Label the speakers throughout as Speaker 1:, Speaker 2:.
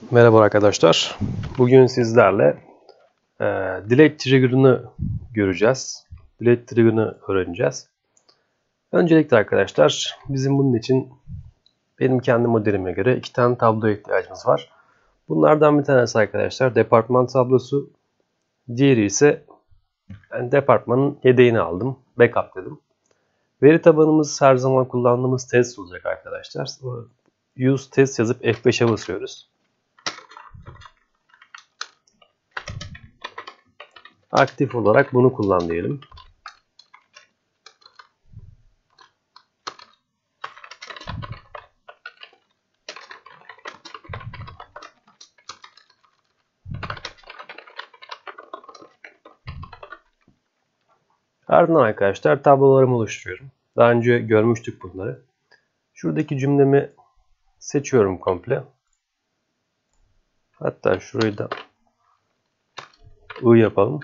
Speaker 1: Merhaba arkadaşlar. Bugün sizlerle delay trigger'ını göreceğiz. Delay trigger'ını öğreneceğiz. Öncelikle arkadaşlar bizim bunun için benim kendi modelime göre 2 tane tabloya ihtiyacımız var. Bunlardan bir tanesi arkadaşlar departman tablosu. Diğeri ise departmanın yedeğini aldım. Backup dedim. Veri tabanımız her zaman kullandığımız test olacak arkadaşlar. Use test yazıp F5'e basıyoruz. Aktif olarak bunu kullan diyelim. Ardından arkadaşlar tablolarımı oluşturuyorum. Daha önce görmüştük bunları. Şuradaki cümlemi seçiyorum komple. Hatta şurayı da I yapalım.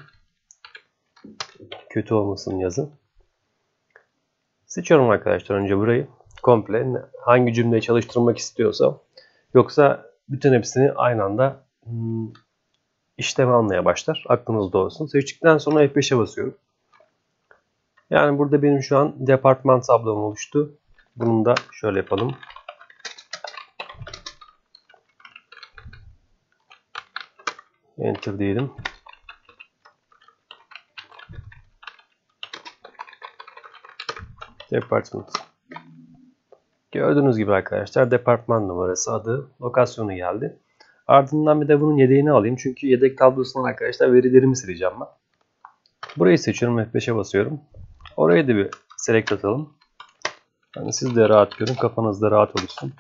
Speaker 1: Kötü olmasın yazın. Seçiyorum arkadaşlar önce burayı. Komple hangi cümleyi çalıştırmak istiyorsam. Yoksa bütün hepsini aynı anda işleme almaya başlar. Aklınızda olsun. Seçtikten sonra F5'e basıyorum. Yani burada benim şu an departman tablom oluştu. Bunu da şöyle yapalım. Enter diyelim. Department. Gördüğünüz gibi arkadaşlar departman numarası, adı, lokasyonu geldi. Ardından bir de bunun yedeğini alayım. Çünkü yedek tablosundan arkadaşlar verilerimi sileceğim ben. Burayı seçiyorum. F5'e basıyorum. Orayı da bir select atalım. Yani siz de rahat görün. Kafanız da rahat olsun.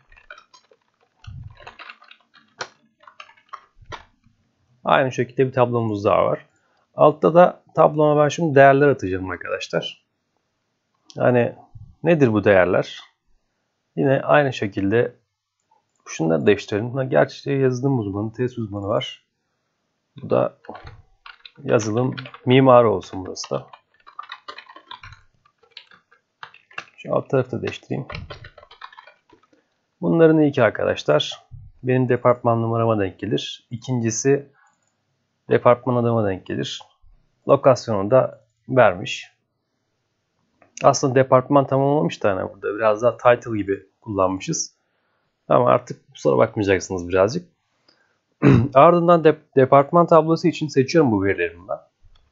Speaker 1: Aynı şekilde bir tablomuz daha var. Altta da tabloma ben şimdi değerler atacağım arkadaşlar. Yani nedir bu değerler? Yine aynı şekilde şunları değiştirelim. Gerçi yazılım uzmanı, test uzmanı var. Bu da yazılım mimarı olsun burası da. Şu alt tarafı da değiştireyim. Bunların ilki arkadaşlar benim departman numarama denk gelir. İkincisi departman adıma denk gelir. Lokasyonu da vermiş. Aslında departman tamamlamış da hani burada biraz daha title gibi kullanmışız. Ama artık kusura bakmayacaksınız birazcık. Ardından departman tablosu için seçiyorum bu verilerimi ben.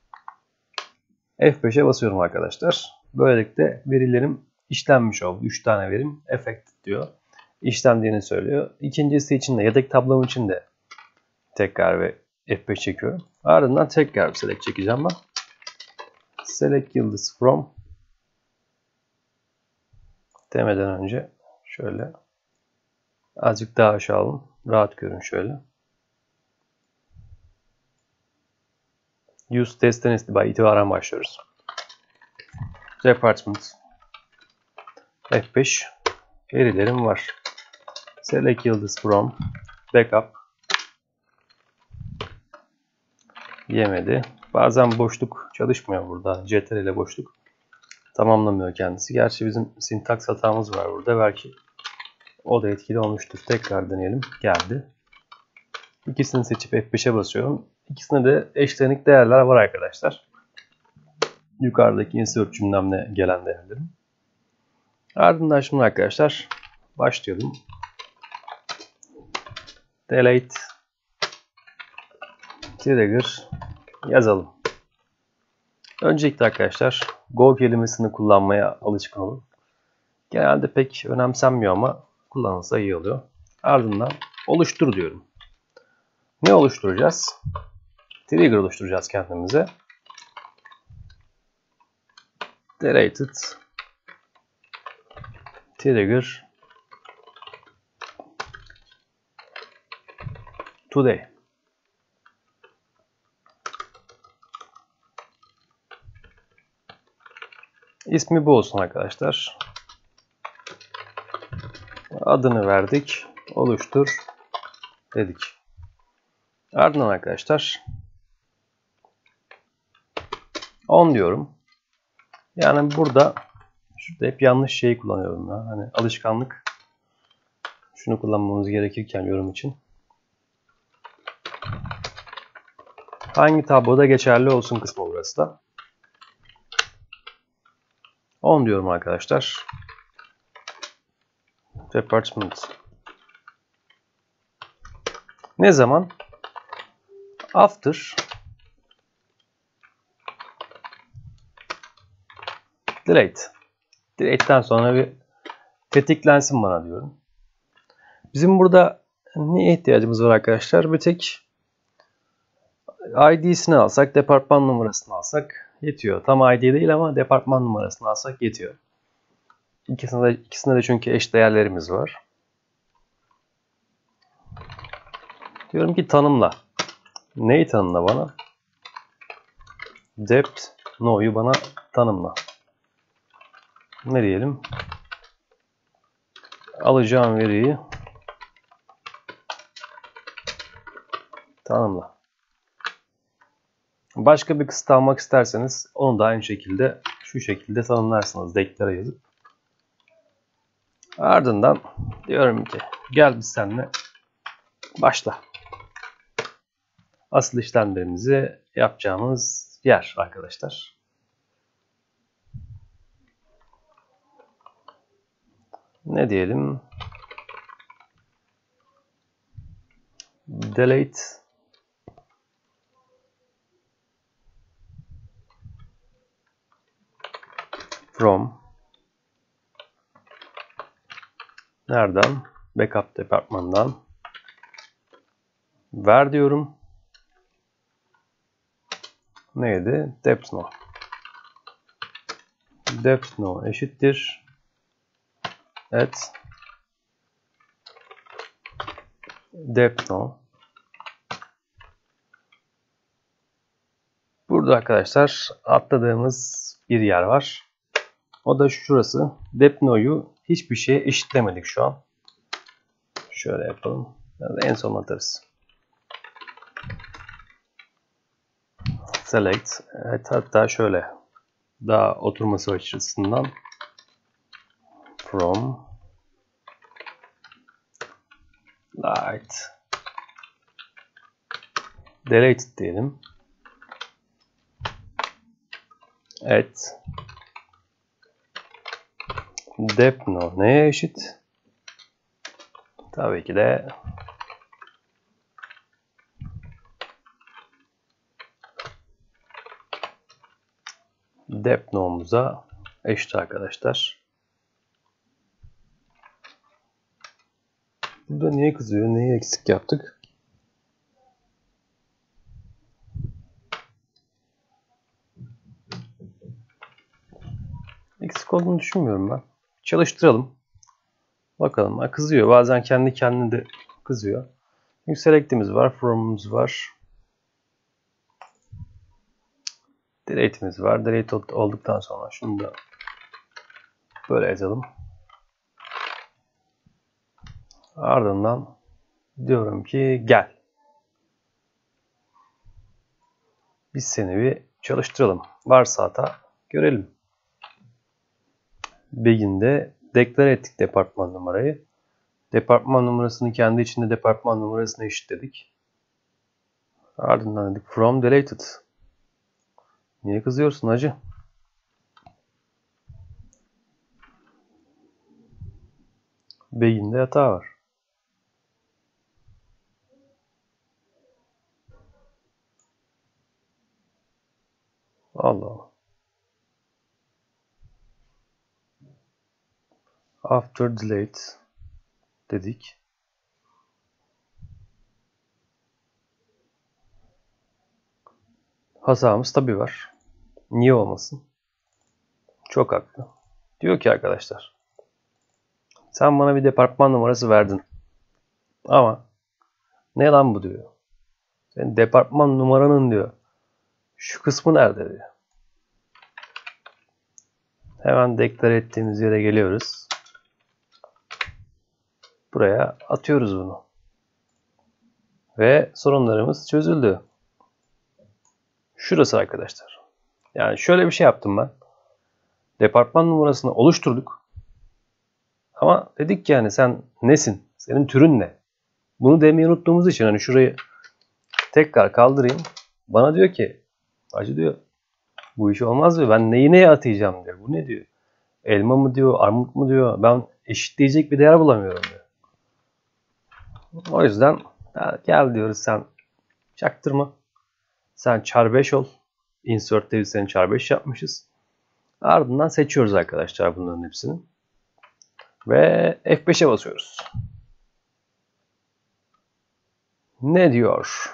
Speaker 1: F5'e basıyorum arkadaşlar. Böylelikle verilerim işlenmiş oldu. 3 tane verim affected diyor. İşlendiğini söylüyor. İkincisi için de yedek tablom için de tekrar ve F5 çekiyorum. Ardından tekrar bir select çekeceğim ben. Select yıldız from demeden önce şöyle azıcık daha aşağı alın. Rahat görün şöyle. Use testten itibaren başlıyoruz. Department F5 verilerim var. Select yıldız from backup yemedi. Bazen boşluk çalışmıyor burada. CTRL ile boşluk tamamlamıyor kendisi. Gerçi bizim sintaks hatamız var burada. Belki o da etkili olmuştur. Tekrar deneyelim. Geldi. İkisini seçip F5'e basıyorum. İkisinde de eşlenik değerler var arkadaşlar. Yukarıdaki insert cümlemle gelen değerlerim. Ardından şimdi arkadaşlar başlayalım. Delete trigger yazalım. Öncelikle arkadaşlar go kelimesini kullanmaya alışkın olun. Genelde pek önemsenmiyor ama kullanılsa iyi oluyor. Ardından oluştur diyorum. Ne oluşturacağız? Trigger oluşturacağız kendimize. Deleted trigger today. İsmi bu olsun arkadaşlar. Adını verdik. Oluştur dedik. Ardından arkadaşlar on diyorum. Yani burada şurada hep yanlış şeyi kullanıyorum ya. Hani alışkanlık. Şunu kullanmamız gerekirken yorum için. Hangi tabloda geçerli olsun kısmı burası da. 10 diyorum arkadaşlar. Department. Ne zaman? After delete. Delete'den sonra bir tetiklensin bana diyorum. Bizim burada neye ihtiyacımız var arkadaşlar? Bir tek ID'sini alsak, departman numarasını alsak yetiyor. Tam ID değil ama departman numarasını alsak yetiyor. İkisinde de çünkü eş değerlerimiz var. Diyorum ki tanımla. Neyi tanımla bana? Depth no'yu bana tanımla. Ne diyelim? Alacağım veriyi tanımla. Başka bir kısıt almak isterseniz onu da aynı şekilde şu şekilde tanımlarsınız. Declare yazıp. Ardından diyorum ki gel biz seninle başla. Asıl işlemlerimizi yapacağımız yer arkadaşlar. Ne diyelim? Delete from nereden? Backup departmandan ver diyorum. Neydi? Depth no. Depth no eşittir at depth no. Burada arkadaşlar atladığımız bir yer var. O da şurası. Depth no'yu hiçbir şeye eşitlemedik şu an. Şöyle yapalım. Yani en son atarız. Select. Evet, hatta şöyle daha oturması açısından from light delete diyelim. At depth no neye eşit? Tabii ki de depth no'muza eşit arkadaşlar. Burada niye kızıyor? Neyi eksik yaptık? Eksik olduğunu düşünmüyorum ben. Çalıştıralım. Bakalım. Kızıyor. Bazen kendi kendine de kızıyor. Çünkü select'imiz var. From'umuz var. Delete'imiz var. Delete olduktan sonra şunu da böyle yazalım. Ardından diyorum ki gel. Biz seni bir çalıştıralım. Varsa hata görelim. Begin'de declare ettik departman numarayı. Departman numarasını kendi içinde departman numarasına eşitledik. Ardından dedik from deleted. Niye kızıyorsun hacı? Begin'de hata var. Allah Allah. After delete dedik. Hatamız tabi var. Niye olmasın? Çok haklı. Diyor ki arkadaşlar. Sen bana bir departman numarası verdin. Ama ne lan bu diyor. Senin departman numaranın diyor. Şu kısmı nerede diyor. Hemen deklar ettiğimiz yere geliyoruz. Buraya atıyoruz bunu. Ve sorunlarımız çözüldü. Şurası arkadaşlar. Yani şöyle bir şey yaptım ben. Departman numarasını oluşturduk. Ama dedik ki yani sen nesin? Senin türün ne? Bunu demeyi unuttuğumuz için hani şurayı tekrar kaldırayım. Bana diyor ki hacı diyor bu iş olmaz diyor. Ben neyi neye atayacağım diyor. Bu ne diyor. Elma mı diyor, armut mu diyor. Ben eşitleyecek bir değer bulamıyorum diyor. O yüzden gel diyoruz sen çaktırma. Sen char 5 ol. Insert'te biz seni char 5 yapmışız. Ardından seçiyoruz arkadaşlar bunların hepsini. Ve F5'e basıyoruz. Ne diyor?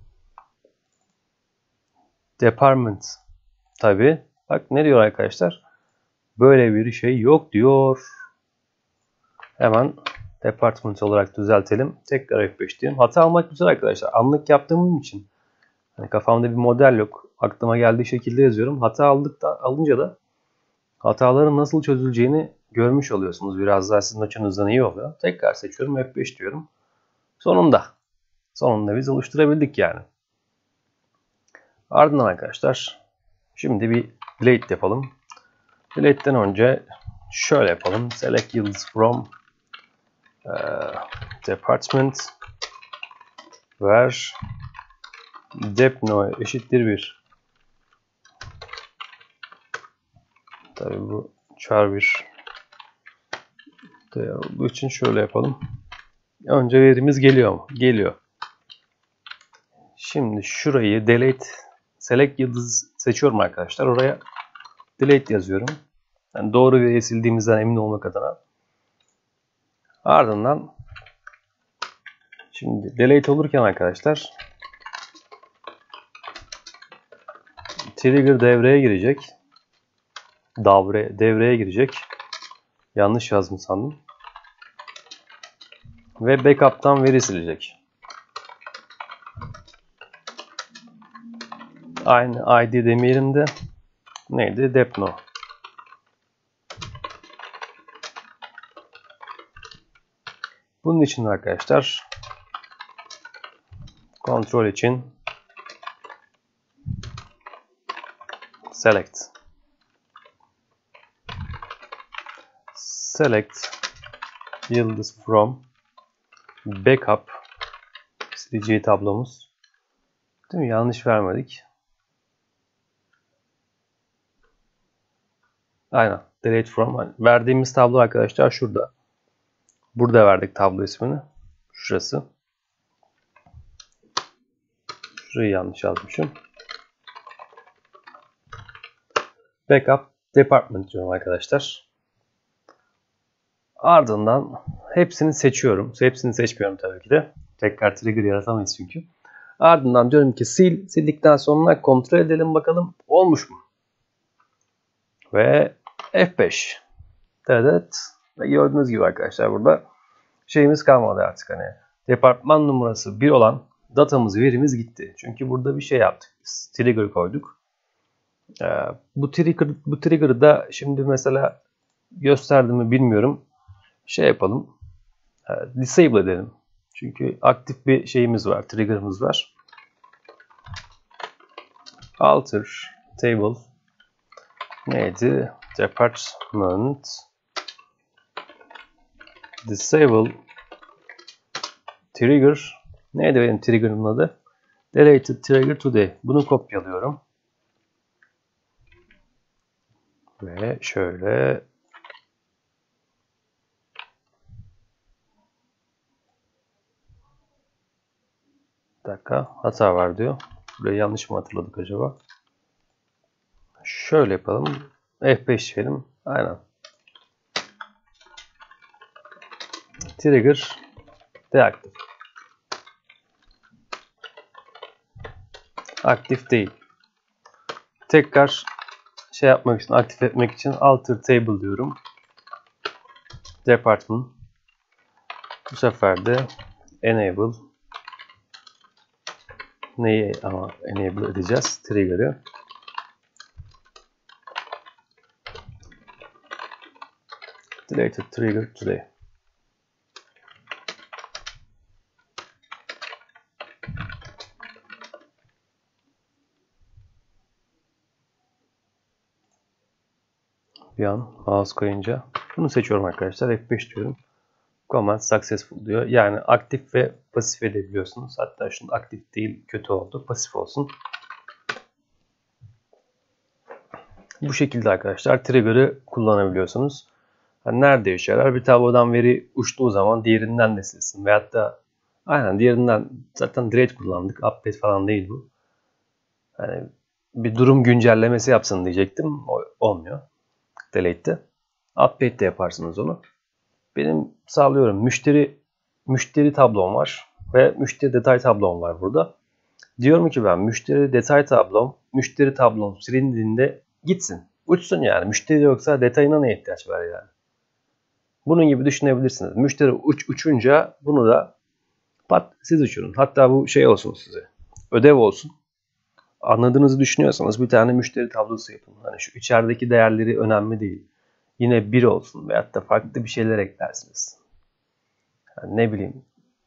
Speaker 1: Department. Tabi. Bak ne diyor arkadaşlar? Böyle bir şey yok diyor. Hemen department olarak düzeltelim. Tekrar F5 diyelim. Hata almak güzel arkadaşlar. Anlık yaptığım için. Yani kafamda bir model yok. Aklıma geldiği şekilde yazıyorum. Hata alınca da hataların nasıl çözüleceğini görmüş oluyorsunuz. Biraz daha sizin açınızdan iyi oluyor. Tekrar seçiyorum. F5 diyorum. Sonunda biz oluşturabildik yani. Ardından arkadaşlar şimdi bir delete yapalım. Delete'den önce şöyle yapalım. Select yıldız from department where depno eşittir 1. Tabii bu char 1 değer olduğu için şöyle yapalım. Önce verimiz geliyor mu? Geliyor. Şimdi şurayı delete select yıldız seçiyorum arkadaşlar. Oraya delete yazıyorum. Yani doğru veriyi sildiğimizden emin olmak adına. Ardından şimdi delete olurken arkadaşlar trigger devreye girecek. Devreye girecek. Yanlış yazdım sandım. Ve backup'tan veri silecek. Aynı ID demeyelim de neydi? Depno. Bunun için arkadaşlar kontrol için select yıldız from backup sileceği tablomuz. Değil mi? Yanlış vermedik. Aynen. Delete from. Verdiğimiz tablo arkadaşlar şurada. Burada verdik tablo ismini. Şurası. Şurayı yanlış yazmışım. Backup department diyorum arkadaşlar. Ardından hepsini seçiyorum. Hepsini seçmiyorum tabii ki de. Tekrar trigger yaratamayız çünkü. Ardından diyorum ki sil. Sildikten sonra kontrol edelim bakalım olmuş mu? Ve F5. Evet. Ve gördüğünüz gibi arkadaşlar burada şeyimiz kalmadı artık hani. Departman numarası 1 olan verimiz gitti. Çünkü burada bir şey yaptık. Biz trigger koyduk. Bu trigger'ı da şimdi mesela gösterdim mi bilmiyorum. Şey yapalım. Disable edelim. Çünkü aktif bir şeyimiz var. Trigger'ımız var. Alter table neydi? Department disable trigger neydi benim trigger'ımın adı? Deleted trigger today. Bunu kopyalıyorum. Ve şöyle bir dakika hata var diyor. Burayı yanlış mı hatırladık acaba? Şöyle yapalım. F5 diyelim. Aynen. Trigger deaktif. Aktif değil. Tekrar şey yapmak için, aktif etmek için alter table diyorum. Department. Bu sefer de enable. Neyi ama enable edeceğiz? Trigger'ı. Deleted trigger today. Bir an mouse koyunca bunu seçiyorum arkadaşlar. F5 diyorum. Command successful diyor. Yani aktif ve pasif edebiliyorsunuz. Hatta şunun aktif değil kötü oldu. Pasif olsun. Bu şekilde arkadaşlar trigger'ı kullanabiliyorsunuz. Yani nerede işe yarar? Bir tablodan veri uçtuğu zaman diğerinden de silsin. Veyahut da aynen diğerinden zaten delete kullandık. Update falan değil bu. Yani bir durum güncellemesi yapsın diyecektim. Olmuyor. Delete'de. Update'de yaparsınız onu. Benim sağlıyorum. Müşteri tablom var. Ve müşteri detay tablom var burada. Diyorum ki ben müşteri detay tablom silindiğinde gitsin. Uçsun yani. Müşteri yoksa detayına ne ihtiyaç var yani? Bunun gibi düşünebilirsiniz. Müşteri uçunca bunu da siz uçurun. Hatta bu şey olsun size. Ödev olsun. Anladığınızı düşünüyorsanız bir tane müşteri tablosu yapın. Hani şu içerideki değerleri önemli değil. Yine 1 olsun veyahut da farklı bir şeyler eklersiniz. Yani ne bileyim.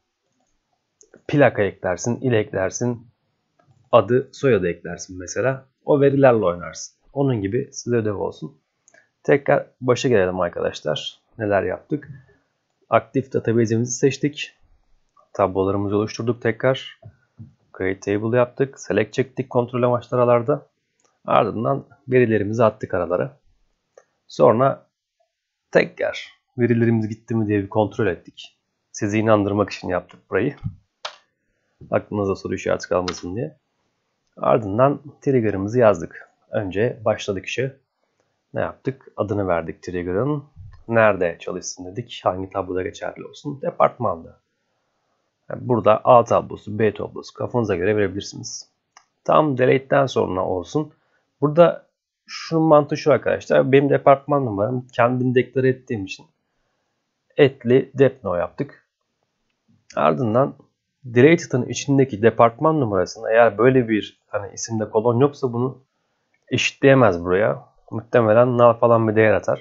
Speaker 1: Plaka eklersin, il eklersin, adı, soyadı eklersin mesela. O verilerle oynarsın. Onun gibi size ödev olsun. Tekrar başa gelelim arkadaşlar. Neler yaptık? Aktif database'imizi seçtik. Tablolarımızı oluşturduk tekrar. Create table yaptık. Select çektik kontrol amaçlı aralarda. Ardından verilerimizi attık aralara. Sonra tekrar verilerimiz gitti mi diye bir kontrol ettik. Sizi inandırmak için yaptık burayı. Aklınıza soru işareti kalmasın diye. Ardından trigger'ımızı yazdık. Önce başladık işe. Ne yaptık? Adını verdik trigger'ın. Nerede çalışsın dedik. Hangi tabloda geçerli olsun? Departmanda. Yani burada A tablosu, B tablosu kafanıza göre verebilirsiniz. Tam delete'den sonra olsun. Burada şunun mantığı şu arkadaşlar. Benim departman numaram kendim deklare ettiğim için etli depno yaptık. Ardından deleted'ın içindeki departman numarasını eğer böyle bir hani isimde kolon yoksa bunu eşitleyemez buraya. Muhtemelen null falan bir değer atar.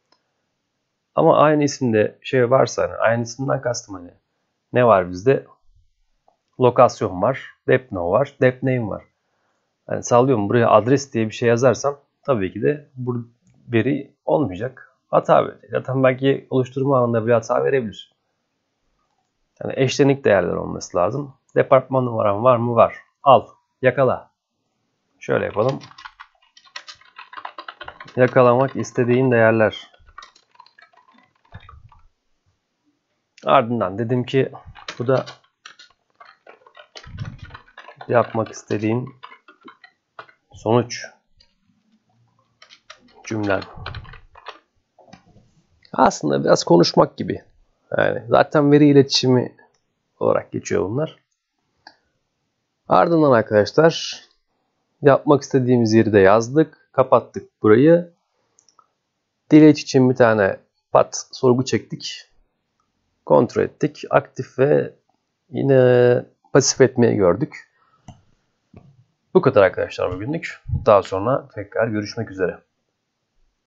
Speaker 1: Ama aynı isimde şey varsa hani aynı isimden kastım hani ne var bizde? Lokasyon var, depno var, depname var. Yani sallıyorum buraya adres diye bir şey yazarsam tabii ki de bu veri olmayacak. Hata verecek. Zaten belki oluşturma anında bir hata verebilir. Yani eşlenik değerler olması lazım. Departman numaram var mı? Var. Al. Yakala. Şöyle yapalım. Yakalamak istediğin değerler. Ardından dedim ki bu da yapmak istediğin sonuç cümlen. Aslında biraz konuşmak gibi. Yani zaten veri iletişimi olarak geçiyor bunlar. Ardından arkadaşlar yapmak istediğimiz yeri de yazdık. Kapattık burayı. Delete için bir tane pat sorgu çektik. Kontrol ettik. Aktif ve yine pasif etmeyi gördük. Bu kadar arkadaşlar bugünlük. Daha sonra tekrar görüşmek üzere.